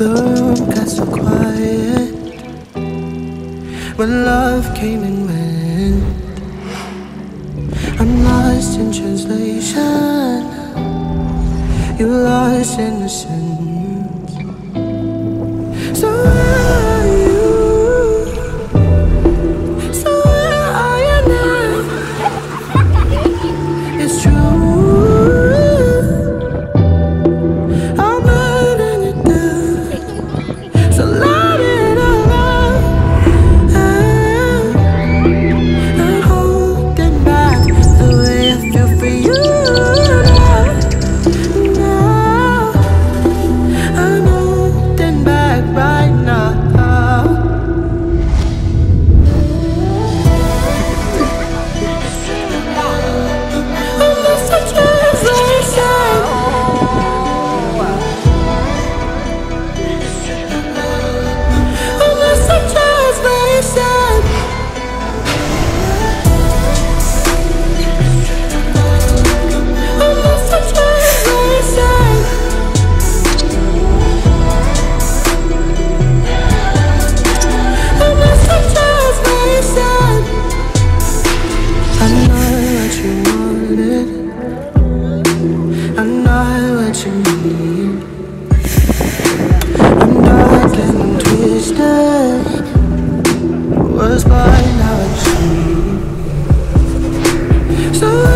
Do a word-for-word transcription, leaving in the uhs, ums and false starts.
The room got so quiet when love came and went. I'm lost in translation, you lost innocence. So where are you? So where are you now? It's true, I'm burning it down. So light it all up. I'm holding back the way I feel for you now. Now I'm holding back right now. I'm just a translation. I'm just a translation. I'm just a translation. I'm just a translation. I'm not what you wanted, I'm not what you need. I'm dark and I'm twisted, was blind, now I see. So